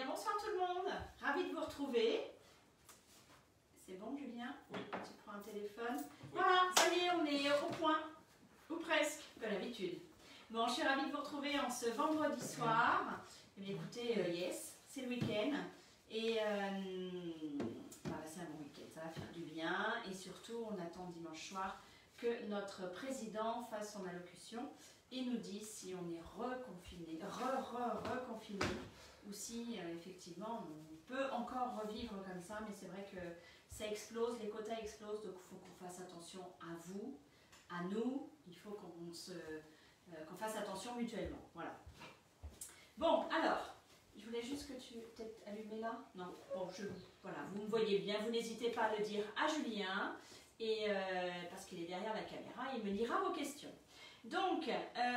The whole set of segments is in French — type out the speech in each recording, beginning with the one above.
bien bonsoir tout le monde, ravie de vous retrouver. C'est bon Julien? Oui. Tu prends un téléphone. Oui. Voilà, ça y est, on est au point, ou presque, comme d'habitude. Bon, je suis ravie de vous retrouver en ce vendredi soir. Eh bien, écoutez, yes, c'est le week-end. Et c'est un bon week-end, ça va faire du bien. Et surtout, on attend dimanche soir que notre président fasse son allocution et nous dise si on est reconfiné, reconfiné, ou si effectivement on peut encore revivre comme ça, mais c'est vrai que ça explose, les quotas explosent, donc il faut qu'on fasse attention à vous, à nous, il faut qu'on fasse attention mutuellement. Voilà. Bon, alors, je voulais juste que tu peut-être allumer là. Non, bon, voilà, vous me voyez bien, vous n'hésitez pas à le dire à Julien, et parce qu'il est derrière la caméra, il me lira vos questions. Donc,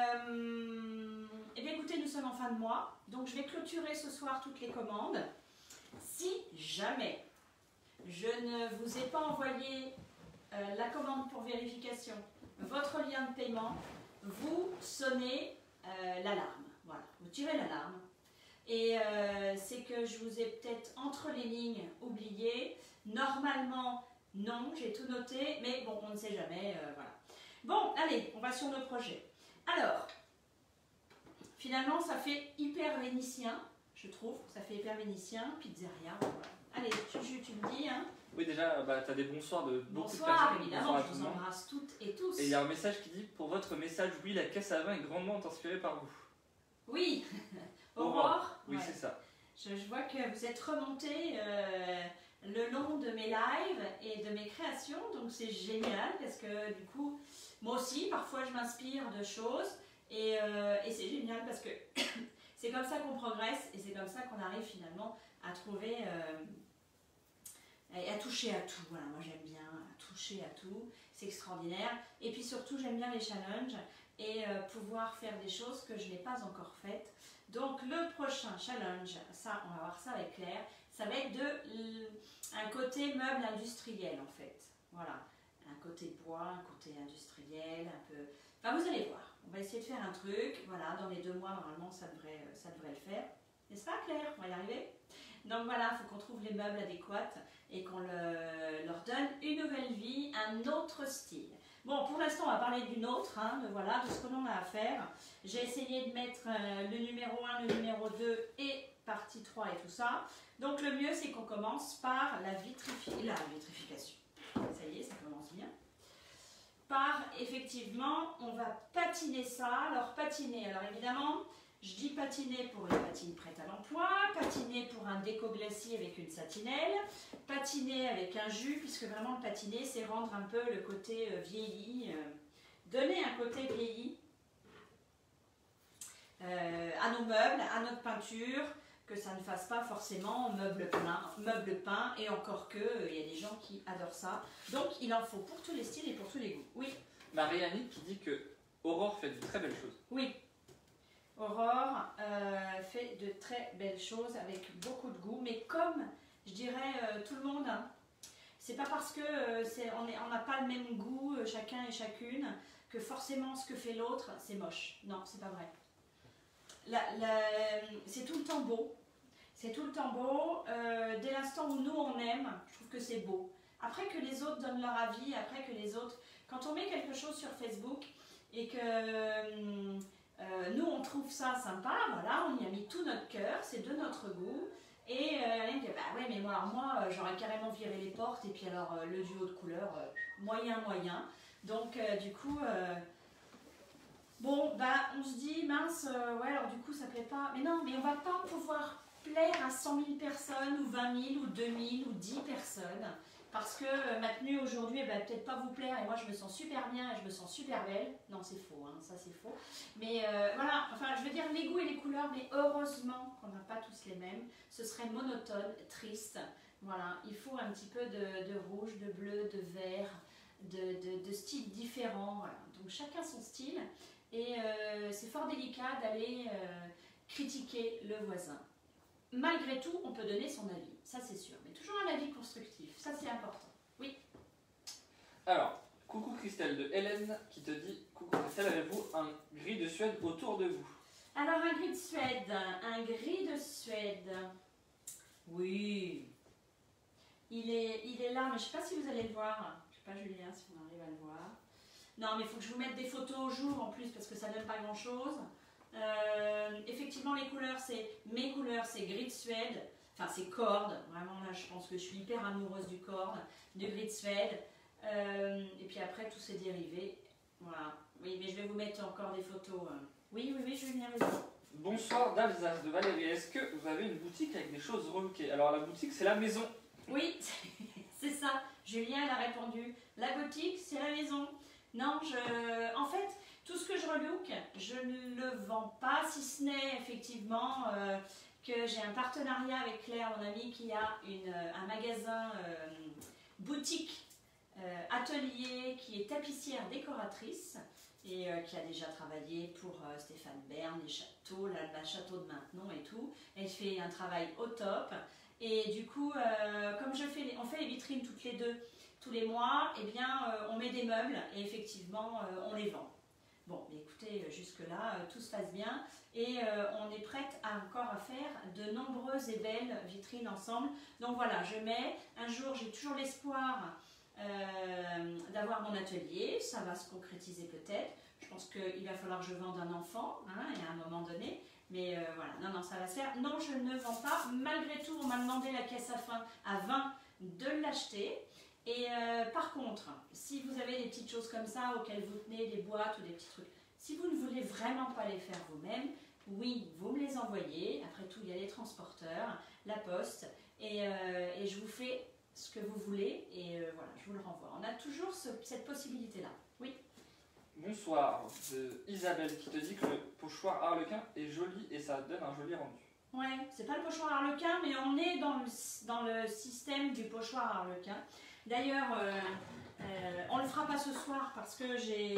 eh bien écoutez, nous sommes en fin de mois, donc je vais clôturer ce soir toutes les commandes. Si jamais je ne vous ai pas envoyé la commande pour vérification, votre lien de paiement, vous sonnez l'alarme. Voilà, vous tirez l'alarme. Et c'est que je vous ai peut-être entre les lignes oublié. Normalement, non, j'ai tout noté, mais bon, on ne sait jamais, voilà. Bon, allez, on va sur nos projets. Alors, finalement, ça fait hyper vénitien, je trouve. Ça fait hyper vénitien, pizzeria, voilà. Allez, tu me dis, hein. Oui, déjà, tu as des bonsoirs de beaucoup de personnes. Bonsoir, évidemment, je vous embrasse toutes et tous. Et il y a un message qui dit, pour votre message, oui, la caisse à vin est grandement inspirée par vous. Oui, Aurore. Oui, ouais. C'est ça. Je vois que vous êtes remonté le long de mes lives et de mes créations, donc c'est génial parce que du coup, moi aussi, parfois je m'inspire de choses et c'est génial parce que c'est comme ça qu'on progresse et c'est comme ça qu'on arrive finalement à trouver et à toucher à tout. Voilà, moi j'aime bien toucher à tout, c'est extraordinaire. Et puis surtout, j'aime bien les challenges et pouvoir faire des choses que je n'ai pas encore faites. Donc le prochain challenge, ça on va voir ça avec Claire, ça va être un côté meuble industriel en fait. Voilà, un côté bois, un côté industriel, un peu... Enfin vous allez voir, on va essayer de faire un truc, voilà, dans les 2 mois normalement ça devrait le faire. N'est-ce pas Claire? On va y arriver. Donc voilà, il faut qu'on trouve les meubles adéquats et qu'on leur donne une nouvelle vie, un autre style. Bon, pour l'instant, on va parler d'une autre, hein, de ce que l'on a à faire. J'ai essayé de mettre le numéro 1, le numéro 2 et partie 3 et tout ça. Donc le mieux, c'est qu'on commence par la vitrification. Ça y est, ça commence bien. Par, effectivement, on va patiner ça. Alors patiner, alors évidemment... Je dis patiner pour une patine prête à l'emploi, patiner pour un déco glacis avec une satinelle, patiner avec un jus, puisque vraiment le patiner, c'est rendre un peu le côté vieilli, donner un côté vieilli à nos meubles, à notre peinture, que ça ne fasse pas forcément meuble peint, et encore que, il y a des gens qui adorent ça. Donc il en faut pour tous les styles et pour tous les goûts. Oui. Marie-Annick qui dit que Aurore fait de très belles choses. Oui. Aurore fait de très belles choses avec beaucoup de goût, mais comme je dirais tout le monde, hein, c'est pas parce que on n'a pas le même goût chacun et chacune que forcément ce que fait l'autre c'est moche. Non, c'est pas vrai. C'est tout le temps beau. C'est tout le temps beau. Dès l'instant où nous on aime, je trouve que c'est beau. Après que les autres donnent leur avis, après que les autres... Quand on met quelque chose sur Facebook et que... nous on trouve ça sympa, voilà, on y a mis tout notre cœur, c'est de notre goût. Et elle me dit, bah ouais mais moi j'aurais carrément viré les portes et puis alors le duo de couleurs, moyen. Donc du coup, bon bah on se dit, mince, ouais alors du coup ça plaît pas. Mais non, mais on va pas pouvoir plaire à 100 000 personnes ou 20 000 ou 2 000 ou 10 personnes. Parce que ma tenue aujourd'hui, elle va peut-être pas vous plaire et moi je me sens super bien et je me sens super belle. Non, c'est faux, hein, ça c'est faux. Mais voilà, enfin je veux dire les goûts et les couleurs, mais heureusement qu'on n'a pas tous les mêmes. Ce serait monotone, triste. Voilà, il faut un petit peu de rouge, de bleu, de vert, de styles différents. Voilà. Donc chacun son style et c'est fort délicat d'aller critiquer le voisin. Malgré tout, on peut donner son avis, ça c'est sûr, mais toujours un avis constructif, ça c'est important. Oui. Alors, coucou Christelle de Hélène qui te dit, coucou Christelle, avez-vous un gris de Suède autour de vous? Alors un gris de Suède, Oui. Il est là, mais je ne sais pas si vous allez le voir. Je ne sais pas, Julien, si on arrive à le voir. Non, mais il faut que je vous mette des photos au jour en plus, parce que ça ne donne pas grand-chose. Effectivement, les couleurs, mes couleurs, c'est gris de Suède. Enfin, c'est corde. Vraiment, là, je pense que je suis hyper amoureuse du corde, du gris de Suède. Et puis après, tous ces dérivés. Voilà. Oui, mais je vais vous mettre encore des photos. Oui, Julien, vas-y. Bonsoir d'Alsace de Valérie. Est-ce que vous avez une boutique avec des choses relookées? Alors la boutique c'est la maison. Oui, c'est ça. Julien elle a répondu. La boutique c'est la maison. Non, en fait, tout ce que je relook, je ne le vends pas, si ce n'est effectivement que j'ai un partenariat avec Claire, mon amie, qui a un magasin boutique atelier, qui est tapissière décoratrice. Et qui a déjà travaillé pour Stéphane Bern, les châteaux, la château de Maintenon et tout. Elle fait un travail au top. Et du coup, comme on fait les vitrines toutes les deux, tous les mois, eh bien, on met des meubles et effectivement, on les vend. Bon, mais écoutez, jusque-là, tout se passe bien. Et on est prête encore à faire de nombreuses et belles vitrines ensemble. Donc voilà, un jour, j'ai toujours l'espoir d'avoir mon atelier, ça va se concrétiser peut-être. Je pense qu'il va falloir que je vende un enfant et à un moment donné, mais voilà, non, ça va se faire. Non, je ne vends pas, malgré tout, on m'a demandé la caisse à fin à 20 de l'acheter. Et par contre, si vous avez des petites choses comme ça auxquelles vous tenez, des boîtes ou des petits trucs, si vous ne voulez vraiment pas les faire vous-même, oui, vous me les envoyez. Après tout, il y a les transporteurs, la poste, et je vous fais ce que vous voulez et voilà, je vous le renvoie. On a toujours cette possibilité-là. Oui. Bonsoir, de Isabelle qui te dit que le pochoir Harlequin est joli et ça donne un joli rendu. Ouais, c'est pas le pochoir Harlequin, mais on est dans le système du pochoir Harlequin. D'ailleurs, on le fera pas ce soir parce que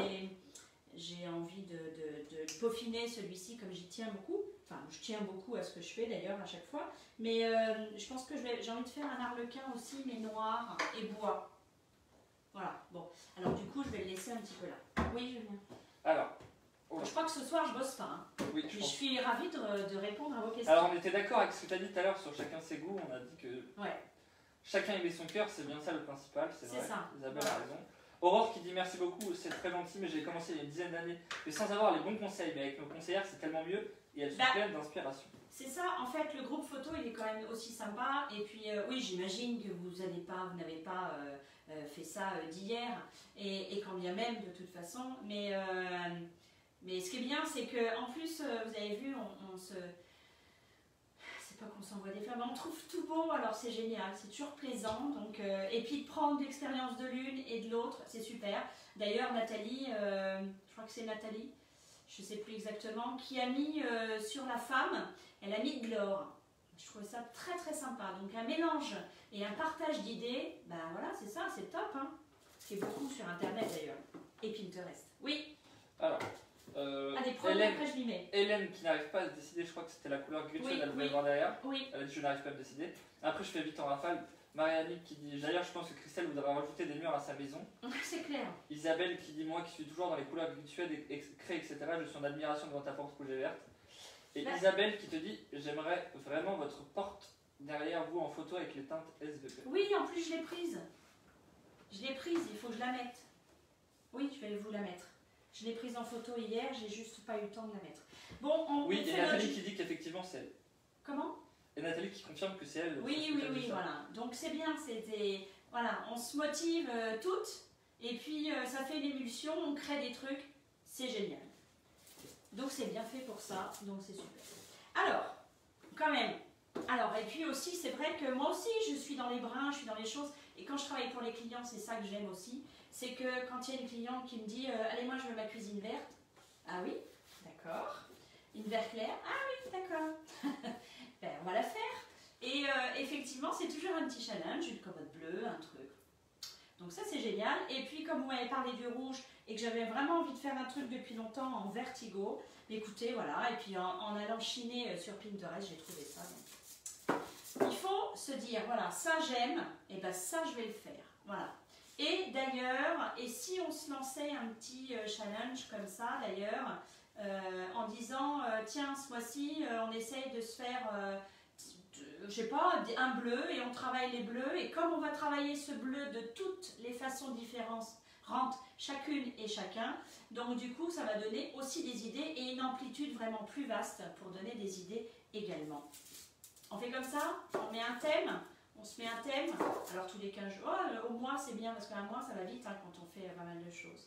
j'ai envie de peaufiner celui-ci comme j'y tiens beaucoup. Enfin, je tiens beaucoup à ce que je fais d'ailleurs à chaque fois. Mais je pense que j'ai envie de faire un arlequin aussi, mais noir et bois. Voilà, bon. Alors du coup, je vais le laisser un petit peu là. Oui, Julien. Alors, je crois que ce soir, je bosse pas. Hein. Oui, je suis ravie de répondre à vos questions. Alors, on était d'accord avec ce que tu as dit tout à l'heure sur chacun ses goûts. On a dit que chacun aimait son cœur, c'est bien ça le principal, c'est vrai. Ça. Isabelle a raison. Aurore qui dit merci beaucoup, c'est très gentil, mais j'ai commencé il y a une dizaine d'années, mais sans avoir les bons conseils. Mais avec nos conseillères, c'est tellement mieux et elles sont pleines d'inspiration. C'est ça, en fait, le groupe photo, il est quand même aussi sympa. Et puis, oui, j'imagine que vous n'avez pas fait ça d'hier, et quand bien même, de toute façon. Mais ce qui est bien, c'est qu'en plus, vous avez vu, on se... C'est pas qu'on s'envoie des fleurs, mais on trouve tout beau, alors c'est génial, c'est toujours plaisant. Donc, et puis, prendre l'expérience de l'une et de l'autre, c'est super. D'ailleurs, Nathalie, je crois que c'est Nathalie, je ne sais plus exactement, qui a mis sur la femme, elle a mis de l'or. Je trouvais ça très très sympa. Donc un mélange et un partage d'idées, ben voilà, c'est ça, c'est top. Hein. C'est beaucoup sur Internet d'ailleurs. Et Pinterest. Oui. Alors, des produits, après je m'y mets. Hélène qui n'arrive pas à se décider, je crois que c'était la couleur gris, elle voulait voir derrière. Oui. Elle a dit je n'arrive pas à me décider. Après je fais vite en rafale. Marianne qui dit d'ailleurs je pense que Christelle voudrait rajouter des murs à sa maison. C'est clair. Isabelle qui dit moi qui suis toujours dans les couleurs gris de Suède et crée etc. Je suis en admiration devant ta porte rouge et verte. Et Isabelle qui te dit j'aimerais vraiment votre porte derrière vous en photo avec les teintes SVP. Oui, en plus je l'ai prise. Je l'ai prise, il faut que je la mette. Oui, je vais vous la mettre. Je l'ai prise en photo hier, j'ai juste pas eu le temps de la mettre. Bon, oui, et Nathalie qui dit qu'effectivement c'est elle. Comment? Et Nathalie qui confirme que c'est elle. Oui, voilà. Donc c'est bien, voilà, on se motive toutes, et puis ça fait une émulsion, on crée des trucs, c'est génial. Donc c'est bien fait pour ça, donc c'est super. Alors, quand même, et puis aussi, c'est vrai que moi aussi, je suis dans les brins, je suis dans les choses, et quand je travaille pour les clients, c'est ça que j'aime aussi, c'est que quand il y a une cliente qui me dit « Allez, moi, je veux ma cuisine verte », ah oui, d'accord. Une vert clair, ah oui, d'accord. Ben, on va la faire. Et effectivement, c'est toujours un petit challenge, une commode bleue, un truc. Donc ça, c'est génial. Et puis, comme vous m'avez parlé du rouge, et que j'avais vraiment envie de faire un truc depuis longtemps en vertigo, écoutez, voilà, et puis en allant chiner sur Pinterest, j'ai trouvé ça. Donc. Il faut se dire, voilà, ça j'aime, et ben ça je vais le faire, voilà. Et d'ailleurs, et si on se lançait un petit challenge comme ça d'ailleurs, en disant, tiens, ce mois-ci, on essaye de se faire je sais pas, un bleu et on travaille les bleus. Et comme on va travailler ce bleu de toutes les façons différentes, chacune et chacun, donc du coup ça va donner aussi des idées et une amplitude vraiment plus vaste pour donner des idées également. On fait comme ça, on met un thème, on se met un thème, alors tous les 15 jours, au mois c'est bien parce qu'un mois ça va vite hein, quand on fait pas mal de choses.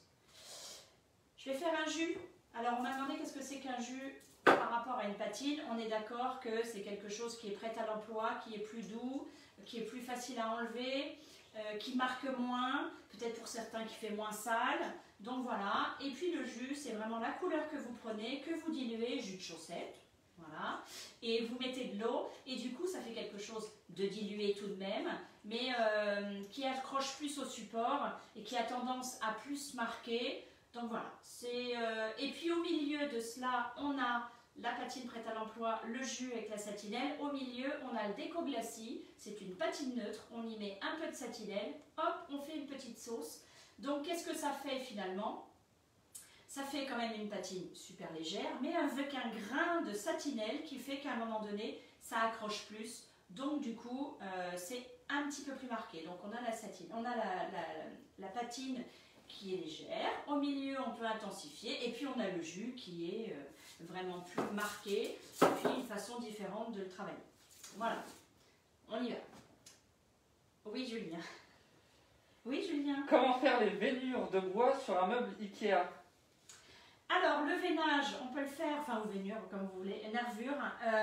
Je vais faire un jus, alors on m'a demandé qu'est-ce que c'est qu'un jus par rapport à une patine, on est d'accord que c'est quelque chose qui est prêt à l'emploi, qui est plus doux, qui est plus facile à enlever, qui marque moins, peut-être pour certains qui fait moins sale, donc voilà. Et puis le jus, c'est vraiment la couleur que vous prenez, que vous diluez, jus de chaussette, voilà, et vous mettez de l'eau, et du coup ça fait quelque chose de dilué tout de même, mais qui accroche plus au support, et qui a tendance à plus marquer, donc voilà. Et puis au milieu de cela, on a la patine prête à l'emploi, le jus avec la satinelle. Au milieu, on a le déco glacis. C'est une patine neutre. On y met un peu de satinelle. Hop, on fait une petite sauce. Donc, qu'est-ce que ça fait finalement? Ça fait quand même une patine super légère, mais avec un grain de satinelle qui fait qu'à un moment donné, ça accroche plus. Donc, du coup, c'est un petit peu plus marqué. Donc, on a la satine, on a la patine qui est légère. Au milieu, on peut intensifier. Et puis, on a le jus qui est vraiment plus marqué. Et puis, une façon différente de le travailler. Voilà. On y va. Oui, Julien. Oui, Julien. Comment faire les veinures de bois sur un meuble Ikea? Alors, le veinage, on peut le faire, enfin, ou veinure, comme vous voulez, nervure.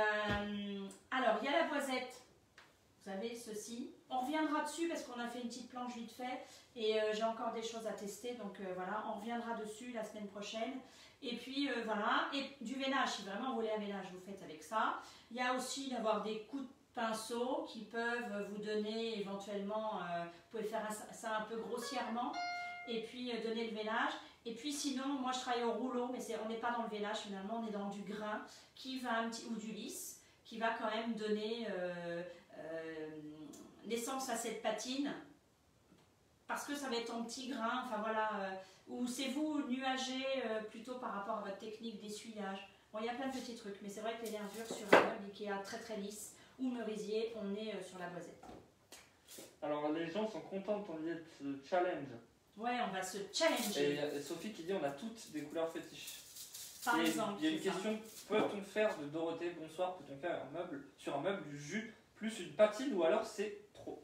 Alors, il y a la boisette. Vous avez ceci. On reviendra dessus parce qu'on a fait une petite planche vite fait et j'ai encore des choses à tester. Donc voilà, on reviendra dessus la semaine prochaine. Et puis voilà, et du veinage, si vraiment vous voulez un veinage, vous faites avec ça. Il y a aussi d'avoir des coups de pinceau qui peuvent vous donner éventuellement, vous pouvez faire ça un peu grossièrement et puis donner le veinage. Et puis sinon, moi je travaille au rouleau, mais on n'est pas dans le veinage finalement, on est dans du grain qui va ou du lisse, qui va quand même donner naissance à cette patine, parce que ça va être en petits grains, enfin voilà, ou c'est vous nuagé plutôt par rapport à votre technique d'essuyage. Bon, il y a plein de petits trucs, mais c'est vrai que les nervures sur un meuble Ikea très très lisse ou merisier, on est sur la boisette. Alors les gens sont contents de ton idée de ce challenge. Ouais, on va se challenger. Et Sophie qui dit on a toutes des couleurs fétiches. Par exemple. Il y a une question, peut-on faire de Dorothée, bonsoir, peut-on faire sur un meuble du jus plus une patine ou alors c'est trop?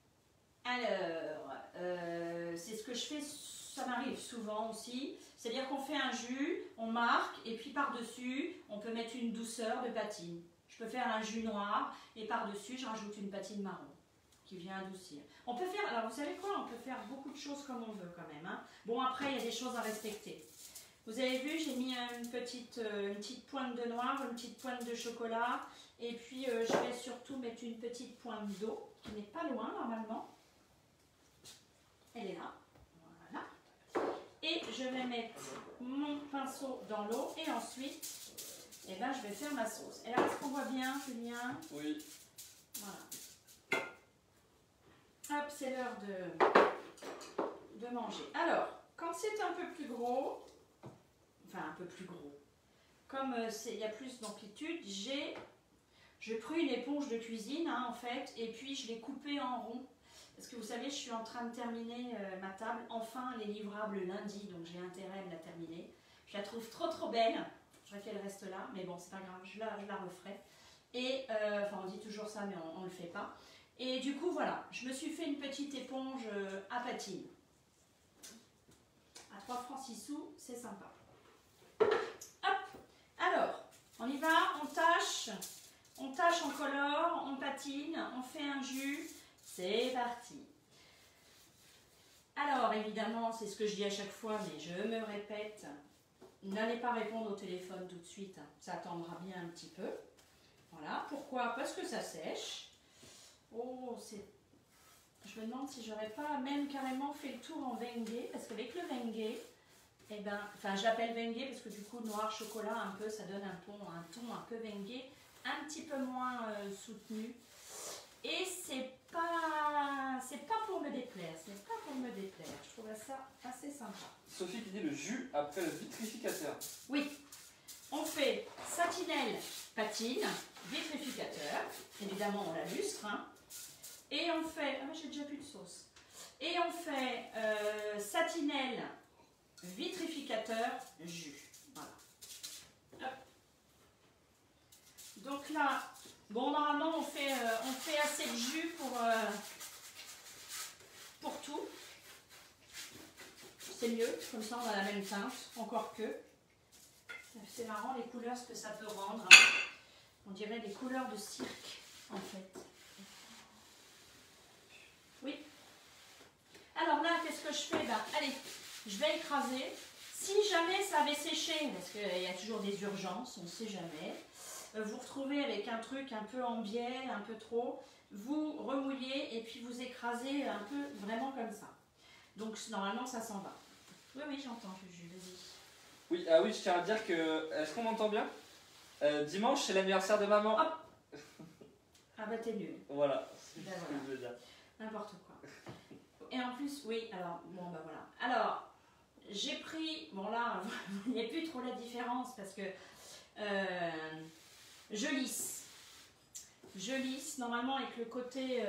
Alors, c'est ce que je fais, ça m'arrive souvent aussi. C'est-à-dire qu'on fait un jus, on marque, et puis par-dessus, on peut mettre une douceur de patine. Je peux faire un jus noir, et par-dessus, je rajoute une patine marron qui vient adoucir. On peut faire, alors vous savez quoi, on peut faire beaucoup de choses comme on veut quand même. Hein. Bon, après, il y a des choses à respecter. Vous avez vu, j'ai mis une petite pointe de noir, une petite pointe de chocolat, et puis je vais surtout mettre une petite pointe d'eau, qui n'est pas loin normalement. Elle est là, voilà. Et je vais mettre mon pinceau dans l'eau, et ensuite, eh ben, je vais faire ma sauce. Et là, est-ce qu'on voit bien, Julien? Oui. Voilà. Hop, c'est l'heure de manger. Alors, quand c'est un peu plus gros, enfin un peu plus gros, comme il y a plus d'amplitude, je pris une éponge de cuisine hein, en fait, et puis je l'ai coupée en rond. Parce que vous savez, je suis en train de terminer ma table. Enfin, les livrables lundi, donc j'ai intérêt à me la terminer. Je la trouve trop belle. Je voudrais qu'elle reste là, mais bon, c'est pas grave, je la referai. Et, enfin, on dit toujours ça, mais on ne le fait pas. Et du coup, voilà, je me suis fait une petite éponge à patine. À 3 francs 6 sous, c'est sympa. Hop, alors, on y va, on tâche, on colore, on patine, on fait un jus. C'est parti. Alors, évidemment, c'est ce que je dis à chaque fois, mais je me répète, n'allez pas répondre au téléphone tout de suite, ça attendra bien un petit peu. Voilà, pourquoi? Parce que ça sèche. Oh, je me demande si j'aurais pas même carrément fait le tour en Wenge, parce qu'avec le Wenge, eh ben, enfin je l'appelle Wenge parce que du coup noir chocolat un peu, ça donne un ton un peu Wenge, un petit peu moins soutenu. Et c'est pas pour me déplaire, je trouve ça assez sympa. Sophie qui dit le jus après le vitrificateur. Oui, on fait satinelle, patine, vitrificateur. Évidemment, on la lustre. Hein. Et on fait... Ah, j'ai déjà plus de sauce. Et on fait satinelle, vitrificateur, jus. Voilà. Hop. Donc là, bon, normalement, on fait assez de jus pour tout. C'est mieux, comme ça on a la même teinte, encore que. C'est marrant les couleurs, ce que ça peut rendre. Hein. On dirait des couleurs de cirque, en fait. Oui. Alors là, qu'est-ce que je fais? Ben, allez, je vais écraser. Si jamais ça avait séché, parce qu'il y a toujours des urgences, on ne sait jamais, vous retrouvez avec un truc un peu en biais, un peu trop, vous remouillez et puis vous écrasez un peu vraiment comme ça. Donc normalement ça s'en va. Oui, oui, j'entends, Juju, vas-y. Oui, oui, je tiens à dire que... Est-ce qu'on m'entend bien? Dimanche, c'est l'anniversaire de maman. Hop. Ah bah t'es nul. Voilà, c'est Ben ce voilà. que je veux dire. N'importe quoi. Et en plus, oui, alors, bon bah voilà. Alors, j'ai pris, bon là, il n'y a plus trop la différence parce que je lisse. Je lisse, normalement avec le côté,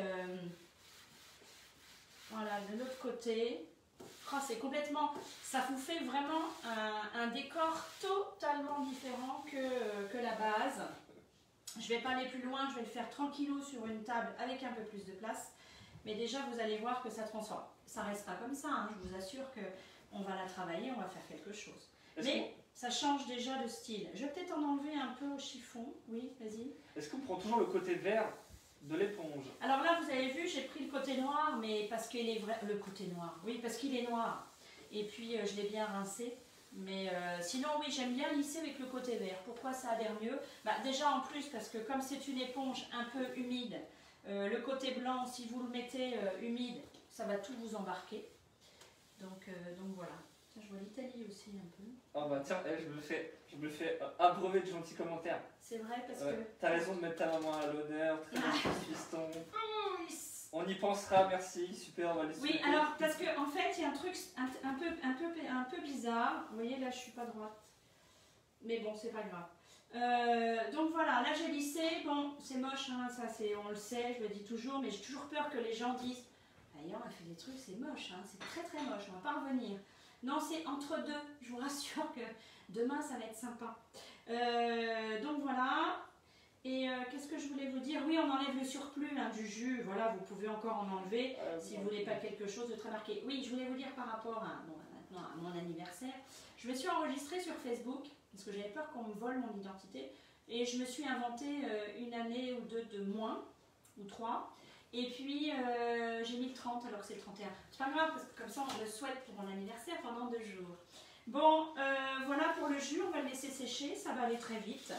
voilà, de l'autre côté. Oh, c'est complètement, ça vous fait vraiment un décor totalement différent que la base. Je ne vais pas aller plus loin, je vais le faire tranquillou sur une table avec un peu plus de place. Mais déjà, vous allez voir que ça transforme. Ça ne reste pas comme ça, hein. Je vous assure qu'on va la travailler, on va faire quelque chose. Mais ça change déjà de style. Je vais peut-être en enlever un peu au chiffon. Oui, vas-y. Est-ce qu'on prend toujours le côté vert de l'éponge? Alors là, vous avez vu, j'ai pris le côté noir, mais parce qu'il est vrai... Le côté noir, oui, parce qu'il est noir. Et puis, je l'ai bien rincé. Mais sinon, oui, j'aime bien lisser avec le côté vert. Pourquoi ça adhère mieux? Bah, déjà, en plus, parce que comme c'est une éponge un peu humide, le côté blanc, si vous le mettez humide, ça va tout vous embarquer. Donc voilà. Tiens, je vois l'Italie aussi un peu. Oh bah tiens, je me fais abreuver de gentils commentaires. C'est vrai parce que... T'as raison de mettre ta maman à l'honneur, très bien, fiston. On y pensera, merci, super, on va les Oui, souhaiter. alors, parce qu'en fait, il y a un truc un peu bizarre. Vous voyez, là, je suis pas droite. Mais bon, c'est pas grave. Donc voilà, là, j'ai lissé. Bon, c'est moche, hein, ça, on le sait, je le dis toujours, mais j'ai toujours peur que les gens disent « D'ailleurs, on a fait des trucs, c'est moche, hein, c'est très très moche, on va pas revenir. » Non, c'est entre deux. Je vous rassure que demain, ça va être sympa. Donc voilà. Et qu'est-ce que je voulais vous dire? Oui, on enlève le surplus hein, du jus. Voilà, vous pouvez encore en enlever si vous voulez pas quelque chose de très marqué. Oui, je voulais vous dire par rapport à, bon, maintenant à mon anniversaire. Je me suis enregistrée sur Facebook parce que j'avais peur qu'on me vole mon identité. Et je me suis inventé une année ou deux de moins, ou 3. Et puis j'ai mis le 30 alors que c'est le 31. C'est pas grave parce que comme ça on le souhaite pour mon anniversaire pendant 2 jours. Bon, voilà pour le jus, on va le laisser sécher, ça va aller très vite.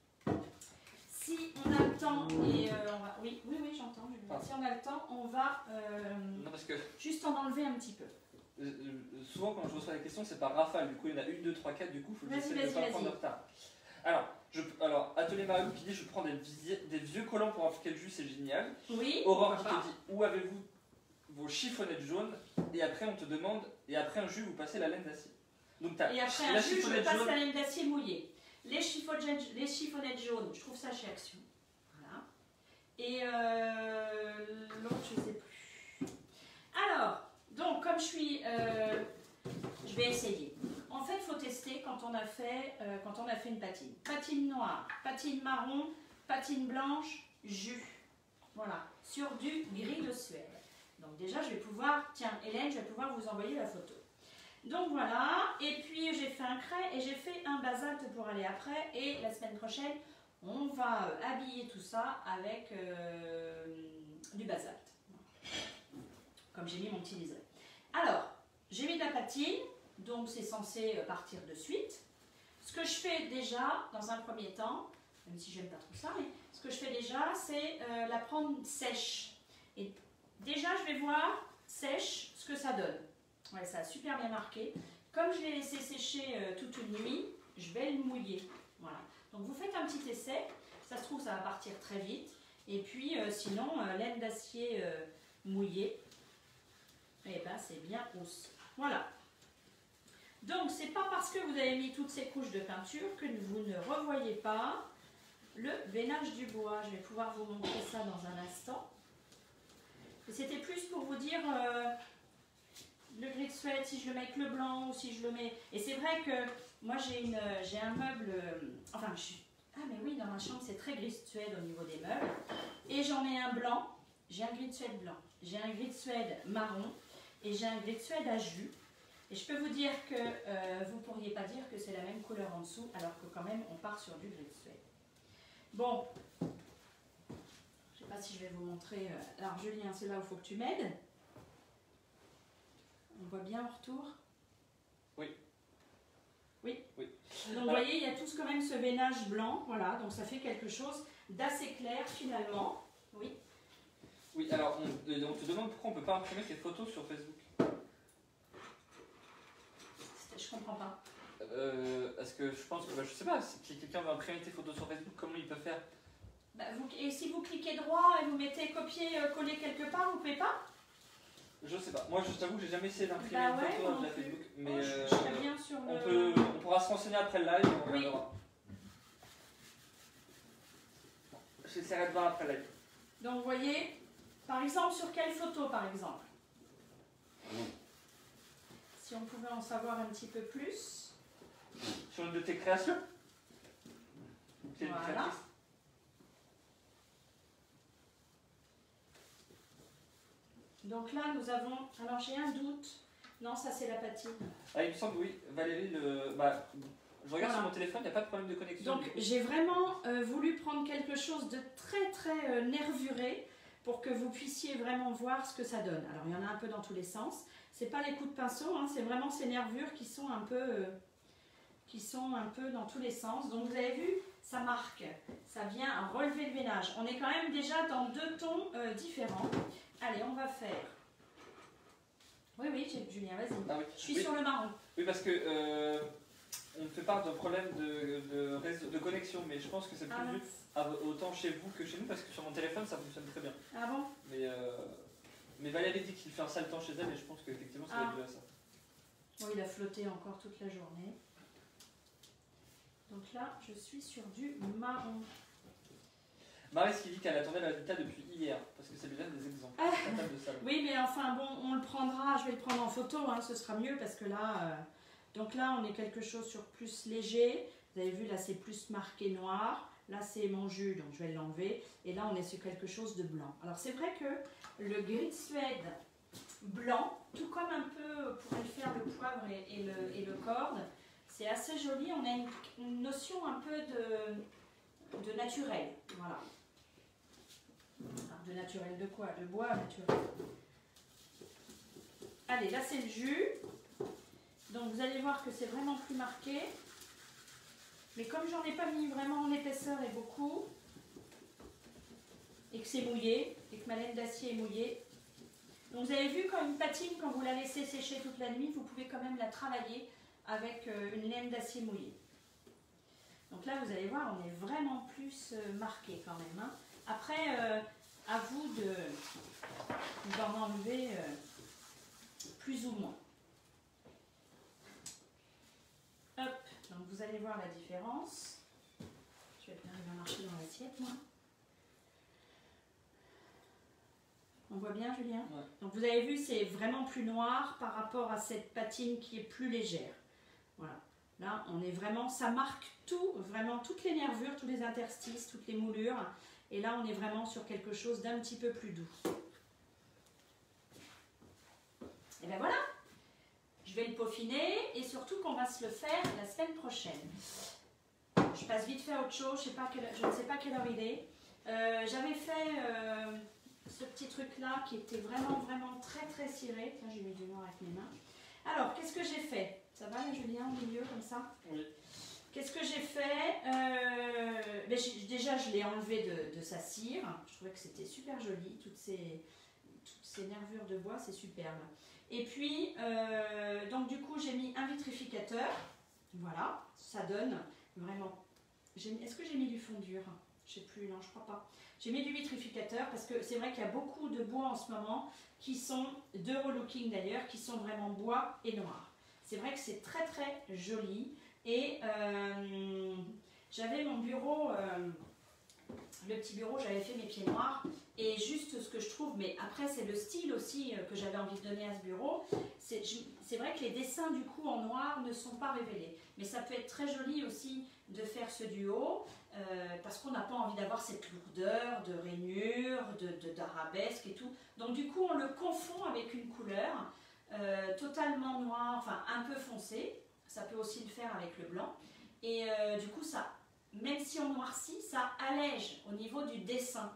Si on a le temps, et on va... Oui, j'entends. Si on a le temps, on va non, parce que juste en enlever un petit peu. Souvent, quand je reçois la question, c'est par rafale. Du coup, il y en a 1, 2, 3, 4. Du coup, il faut que j'essaie de ne pas prendre de retard. Alors, Atelier Mario qui dit je prends des vieux collants pour appliquer le jus, c'est génial. Oui. Aurore qui te dit où avez-vous vos chiffonnettes jaunes? Et après, on te demande, et après un jus, vous passez la laine d'acier. Donc, tu as et après un jus, je passe la laine d'acier mouillée. Les chiffonnettes jaunes, je trouve ça chez Action. Voilà. Et l'autre, je ne sais plus. Alors, donc, comme je suis... je vais essayer. En fait, il faut tester quand on a fait une patine. Patine noire, patine marron, patine blanche, jus. Voilà, sur du gris de Suède. Donc déjà, je vais pouvoir... Tiens, Hélène, je vais pouvoir vous envoyer la photo. Donc voilà, et puis j'ai fait un craie et j'ai fait un basalte pour aller après. Et la semaine prochaine, on va habiller tout ça avec du basalte. Comme j'ai mis mon petit liseré. Alors, j'ai mis de la patine, donc c'est censé partir de suite. Ce que je fais déjà, dans un premier temps, même si j'aime pas trop ça, mais ce que je fais déjà, c'est la prendre sèche. Et déjà, je vais voir sèche ce que ça donne. Ouais, ça a super bien marqué. Comme je l'ai laissé sécher toute une nuit, je vais le mouiller. Voilà. Donc vous faites un petit essai. Ça se trouve, ça va partir très vite. Et puis, sinon, laine d'acier mouillée, et ben c'est bien hausse. Voilà. Donc, c'est pas parce que vous avez mis toutes ces couches de peinture que vous ne revoyez pas le veinage du bois. Je vais pouvoir vous montrer ça dans un instant. C'était plus pour vous dire le gris de Suède, si je le mets avec le blanc ou si je le mets... Et c'est vrai que moi j'ai un meuble... enfin, ah mais oui, dans ma chambre c'est très gris de Suède au niveau des meubles. Et j'en ai un blanc, j'ai un gris de Suède blanc. J'ai un gris de Suède marron et j'ai un gris de Suède à jus. Et je peux vous dire que vous ne pourriez pas dire que c'est la même couleur en dessous, alors que quand même on part sur du gris de Suède. Bon, je ne sais pas si je vais vous montrer. Alors Julien, c'est là où il faut que tu m'aides. On voit bien en retour? Oui. Oui. Oui. Donc vous voyez, il y a tous quand même ce veinage blanc, voilà, donc ça fait quelque chose d'assez clair finalement. Oui. Oui, alors on te demande pourquoi on ne peut pas imprimer tes photos sur Facebook. Je comprends pas. Est-ce que je pense que, je sais pas, si quelqu'un veut imprimer tes photos sur Facebook, comment il peut faire? Et si vous cliquez droit et vous mettez copier-coller quelque part, vous pouvez pas? Je sais pas. Moi, je t'avoue que j'ai jamais essayé d'imprimer Bah une ouais, photo non de la plus. Facebook, mais Oh, je serais bien sur le... on pourra se renseigner après le live et on Oui. regardera. J'essaierai de voir après le live. Donc vous voyez, par exemple, sur quelle photo par exemple? Si on pouvait en savoir un petit peu plus. Sur une de tes créations? C'est une Voilà. créatrice. Donc là, nous avons... Alors j'ai un doute. Non, ça c'est la patine. Ah, il me semble, oui. Valérie, je regarde sur mon téléphone, il n'y a pas de problème de connexion. Donc j'ai vraiment voulu prendre quelque chose de très très nervuré pour que vous puissiez vraiment voir ce que ça donne. Alors il y en a un peu dans tous les sens. C'est pas les coups de pinceau, hein, c'est vraiment ces nervures qui sont un peu dans tous les sens. Donc vous avez vu, ça marque, ça vient relever le veinage. On est quand même déjà dans deux tons différents. Allez, on va faire... Oui, Julien, vas-y. Ah, oui. Je suis sur le marron. Oui, parce que on me fait part d'un problème de connexion, mais je pense que c'est plus vu autant chez vous que chez nous, parce que sur mon téléphone, ça fonctionne très bien. Ah bon? Mais Valérie dit qu'il fait un sale temps chez elle, et je pense qu'effectivement, ça va être dû à ça. Oui, il a flotté encore toute la journée. Donc là, je suis sur du marron. Marie, qui dit qu'elle attendait la résultat depuis hier, parce que ça lui donne des exemples. De salon. Oui, mais enfin bon, on le prendra, je vais le prendre en photo, hein, ce sera mieux parce que là, donc là on est quelque chose sur plus léger. Vous avez vu, là c'est plus marqué noir, là c'est mon jus, donc je vais l'enlever. Et là on est sur quelque chose de blanc. Alors c'est vrai que le gris de Suède blanc, tout comme un peu pourrait le faire le poivre et le corde, c'est assez joli. On a une notion un peu de naturel, voilà. Alors, de naturel de quoi? De bois naturel. Allez, là c'est le jus. Donc vous allez voir que c'est vraiment plus marqué. Mais comme j'en ai pas mis vraiment en épaisseur et beaucoup, et que c'est mouillé, et que ma laine d'acier est mouillée. Donc vous avez vu, quand une patine, quand vous la laissez sécher toute la nuit, vous pouvez quand même la travailler avec une laine d'acier mouillée. Donc là vous allez voir, on est vraiment plus marqué quand même, hein. Après, à vous d'en enlever plus ou moins. Hop, donc vous allez voir la différence. Je vais arriver à marcher dans l'assiette, moi. On voit bien, Julien? Ouais. Donc vous avez vu, c'est vraiment plus noir par rapport à cette patine qui est plus légère. Voilà. Là, on est vraiment, ça marque tout, vraiment toutes les nervures, tous les interstices, toutes les moulures. Et là, on est vraiment sur quelque chose d'un petit peu plus doux. Et bien voilà, je vais le peaufiner et surtout qu'on va se le faire la semaine prochaine. Je passe vite fait à autre chose, je ne sais pas quelle heure il est. J'avais fait ce petit truc-là qui était vraiment très très ciré. Tiens, j'ai mis du noir avec mes mains. Alors, qu'est-ce que j'ai fait? Ça va, là, Julien, au milieu, comme ça? Oui. Qu'est-ce que j'ai fait? Déjà, je l'ai enlevé de sa cire. Je trouvais que c'était super joli. Toutes ces nervures de bois, c'est superbe. Et puis, donc du coup, j'ai mis un vitrificateur. Voilà, ça donne vraiment... Est-ce que j'ai mis du fond dur? Je sais plus, non, je crois pas. J'ai mis du vitrificateur parce que c'est vrai qu'il y a beaucoup de bois en ce moment qui sont, de relooking d'ailleurs, qui sont vraiment bois et noir. C'est vrai que c'est très joli. Et j'avais mon bureau le petit bureau, j'avais fait mes pieds noirs. Et juste ce que je trouve, mais après c'est le style aussi que j'avais envie de donner à ce bureau, c'est vrai que les dessins du coup en noir ne sont pas révélés. Mais ça peut être très joli aussi de faire ce duo, parce qu'on n'a pas envie d'avoir cette lourdeur de rainures, d'arabesque et tout. Donc du coup on le confond avec une couleur totalement noire, enfin un peu foncée. Ça peut aussi le faire avec le blanc. Et du coup ça, même si on noircit, ça allège au niveau du dessin.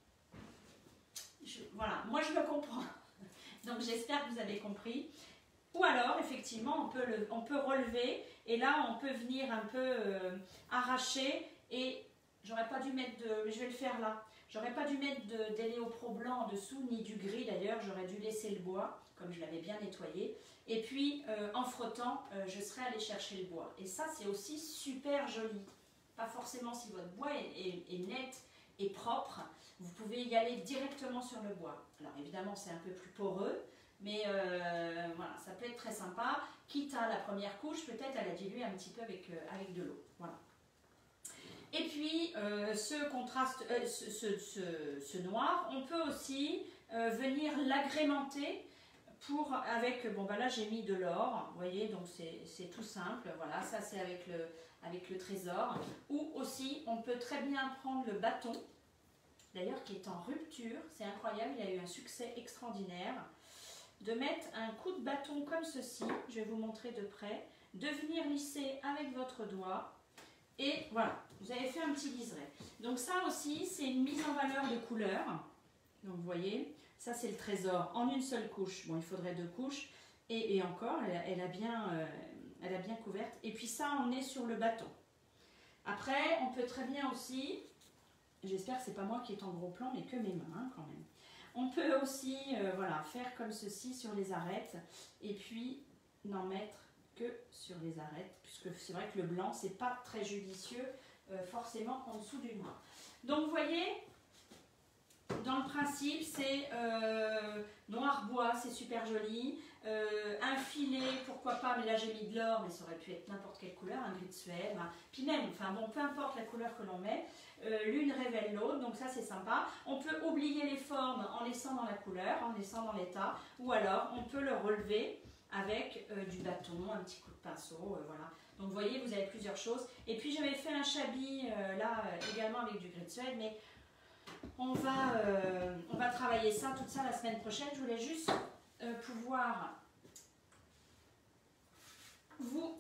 Voilà, moi je le comprends. Donc j'espère que vous avez compris. Ou alors, effectivement, on peut relever et là on peut venir un peu arracher. Et j'aurais pas dû mettre de... Je vais le faire là. J'aurais pas dû mettre d'héliopro blanc en dessous, ni du gris d'ailleurs. J'aurais dû laisser le bois, comme je l'avais bien nettoyé. Et puis, en frottant, je serais allée chercher le bois. Et ça, c'est aussi super joli. Pas forcément si votre bois est net et propre. Vous pouvez y aller directement sur le bois. Alors évidemment, c'est un peu plus poreux, mais voilà, ça peut être très sympa. Quitte à la première couche, peut-être à la diluer un petit peu avec de l'eau. Voilà. Et puis, ce contraste, ce noir, on peut aussi venir l'agrémenter avec, bon bah là j'ai mis de l'or, vous voyez, donc c'est tout simple. Voilà, ça c'est avec le trésor. Ou aussi, on peut très bien prendre le bâton, d'ailleurs qui est en rupture, c'est incroyable, il a eu un succès extraordinaire, de mettre un coup de bâton comme ceci, je vais vous montrer de près, de venir lisser avec votre doigt, et voilà, vous avez fait un petit liseré. Donc ça aussi, c'est une mise en valeur de couleurs, donc vous voyez, ça c'est le trésor en une seule couche, bon il faudrait 2 couches, et encore, elle a bien couverte, et puis ça on est sur le bâton. Après, on peut très bien aussi... J'espère que c'est pas moi qui est en gros plan, mais que mes mains hein, quand même. On peut aussi voilà, faire comme ceci sur les arêtes et puis n'en mettre que sur les arêtes, puisque c'est vrai que le blanc, c'est pas très judicieux forcément en dessous du noir. Donc vous voyez, dans le principe, c'est noir bois, c'est super joli. Un filet, pourquoi pas, mais là j'ai mis de l'or, mais ça aurait pu être n'importe quelle couleur, un gris de Suède, puis même, enfin bon, peu importe la couleur que l'on met, l'une révèle l'autre, donc ça c'est sympa. On peut oublier les formes en laissant dans la couleur, en laissant dans l'état, ou alors on peut le relever avec du bâton, un petit coup de pinceau, voilà. Donc vous voyez, vous avez plusieurs choses. Et puis j'avais fait un chablis là également avec du gris de Suède, mais on va travailler ça, tout ça la semaine prochaine. Je voulais juste pouvoir vous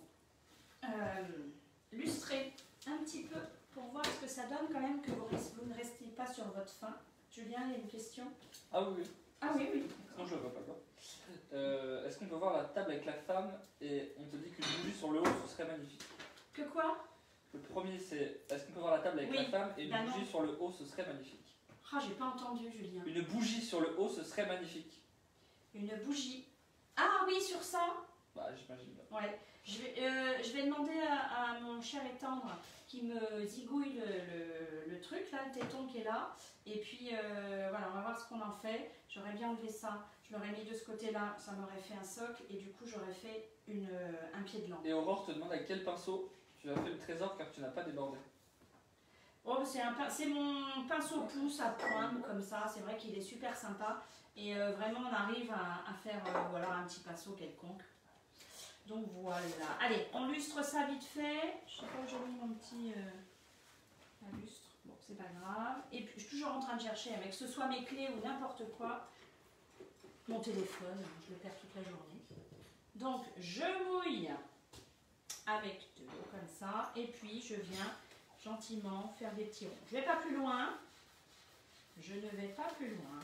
lustrer un petit peu pour voir ce que ça donne quand même, que vous ne restiez pas sur votre faim. Julien, il y a une question? Ah oui, oui. Ah oui, oui. Non, je ne vois pas quoi. Est-ce qu'on peut voir la table avec la femme et on te dit qu'une bougie sur le haut, ce serait magnifique? Que quoi? Le premier, c'est est-ce qu'on peut voir la table avec la femme et une bougie sur le haut, ce serait magnifique? Ah, j'ai pas entendu, Julien. Une bougie sur le haut, ce serait magnifique. Une bougie. Ah oui, sur ça? Bah, j'imagine. Ouais. Je vais demander à mon cher et tendre qui me zigouille le truc, là, le téton qui est là. Et puis, voilà, on va voir ce qu'on en fait. J'aurais bien enlevé ça. Je l'aurais mis de ce côté-là, ça m'aurait fait un socle. Et du coup, j'aurais fait un pied de lampe. Et Aurore te demande avec quel pinceau tu as fait le trésor car tu n'as pas débordé. Oh, c'est mon pinceau pouce à pointe, comme ça. C'est vrai qu'il est super sympa. Et vraiment, on arrive à faire voilà, un petit pinceau quelconque. Donc voilà. Allez, on lustre ça vite fait. Je sais pas où j'ai mis mon petit lustre. Bon, c'est pas grave. Et puis, je suis toujours en train de chercher, avec que ce soit mes clés ou n'importe quoi. Mon téléphone, je le perds toute la journée. Donc, je mouille avec de l'eau comme ça. Et puis, je viens gentiment faire des petits ronds. Je ne vais pas plus loin. Je ne vais pas plus loin.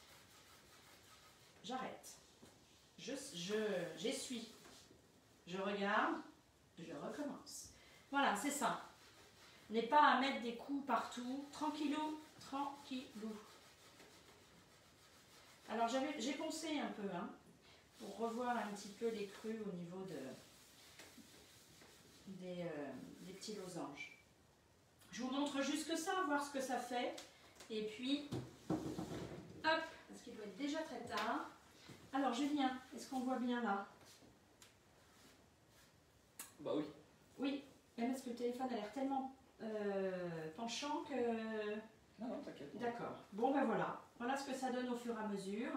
J'arrête. J'essuie. Je regarde. Je recommence. Voilà, c'est ça. N'est pas à mettre des coups partout. Tranquillou, tranquillou. Alors, j'ai poncé un peu, hein, pour revoir un petit peu les crus au niveau des petits losanges. Je vous montre juste que ça, voir ce que ça fait. Et puis, hop, parce qu'il doit être déjà très tard. Alors, Julien, est-ce qu'on voit bien là? Bah oui. Oui, même parce que le téléphone a l'air tellement penchant que... Non, non, t'inquiète. D'accord. Bon, ben voilà. Voilà ce que ça donne au fur et à mesure.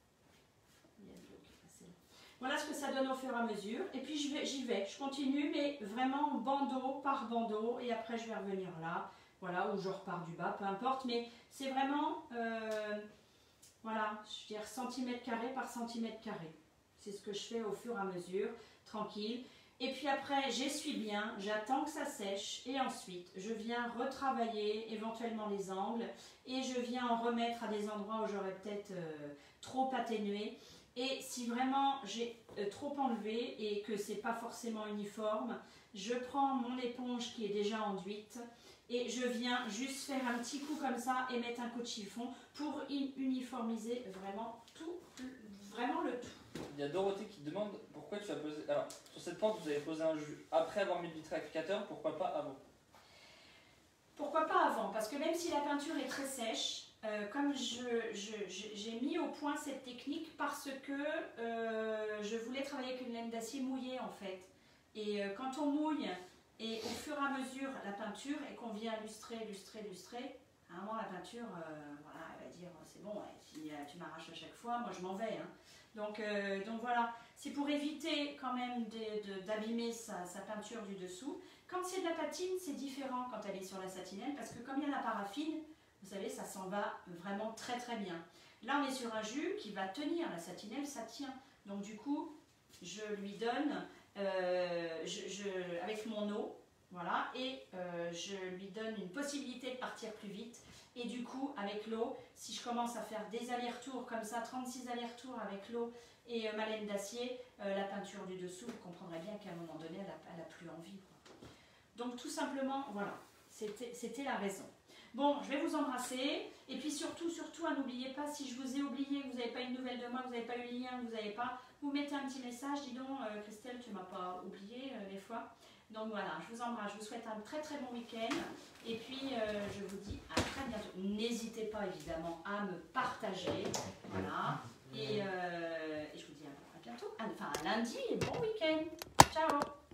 Voilà ce que ça donne au fur et à mesure. Et puis j'y vais. Je continue, mais vraiment bandeau par bandeau. Et après, je vais revenir là. Voilà, ou je repars du bas, peu importe. Mais c'est vraiment, voilà, je veux dire centimètre carré par centimètre carré. C'est ce que je fais au fur et à mesure, tranquille. Et puis après, j'essuie bien, j'attends que ça sèche. Et ensuite, je viens retravailler éventuellement les angles. Et je viens en remettre à des endroits où j'aurais peut-être trop atténué. Et si vraiment j'ai trop enlevé et que c'est pas forcément uniforme, je prends mon éponge qui est déjà enduite et je viens juste faire un petit coup comme ça et mettre un coup de chiffon pour uniformiser vraiment tout, vraiment le tout. Il y a Dorothée qui demande pourquoi tu as posé... Alors, sur cette pente, vous avez posé un jus après avoir mis le vitrificateur, pourquoi pas avant? Pourquoi pas avant? Parce que même si la peinture est très sèche, comme j'ai mis au point cette technique parce que je voulais travailler avec une laine d'acier mouillée en fait. Et quand on mouille et au fur et à mesure la peinture et qu'on vient lustrer, à un moment la peinture, voilà, elle va dire c'est bon, si tu m'arraches à chaque fois, moi je m'en vais. Hein. Donc voilà, c'est pour éviter quand même d'abîmer sa peinture du dessous. Quand c'est de la patine, c'est différent quand elle est sur la satinelle parce que comme il y a la paraffine, vous savez, ça s'en va vraiment très très bien. Là, on est sur un jus qui va tenir, la satinelle, ça tient. Donc du coup, je lui donne, avec mon eau, voilà, et je lui donne une possibilité de partir plus vite. Et du coup, avec l'eau, si je commence à faire des allers-retours comme ça, 36 allers-retours avec l'eau et ma laine d'acier, la peinture du dessous, vous comprendrez bien qu'à un moment donné, elle n'a plus envie, quoi. Donc tout simplement, voilà, c'était la raison. Bon, je vais vous embrasser. Et puis surtout, n'oubliez pas, si je vous ai oublié, que vous n'avez pas une nouvelle de moi, que vous n'avez pas eu le lien, que vous n'avez pas, vous mettez un petit message. Dis donc, Christelle, tu ne m'as pas oublié des fois. Donc voilà, je vous embrasse. Je vous souhaite un très très bon week-end. Et puis, je vous dis à très bientôt. N'hésitez pas évidemment à me partager. Voilà. Et je vous dis à bientôt. Enfin, à lundi et bon week-end. Ciao.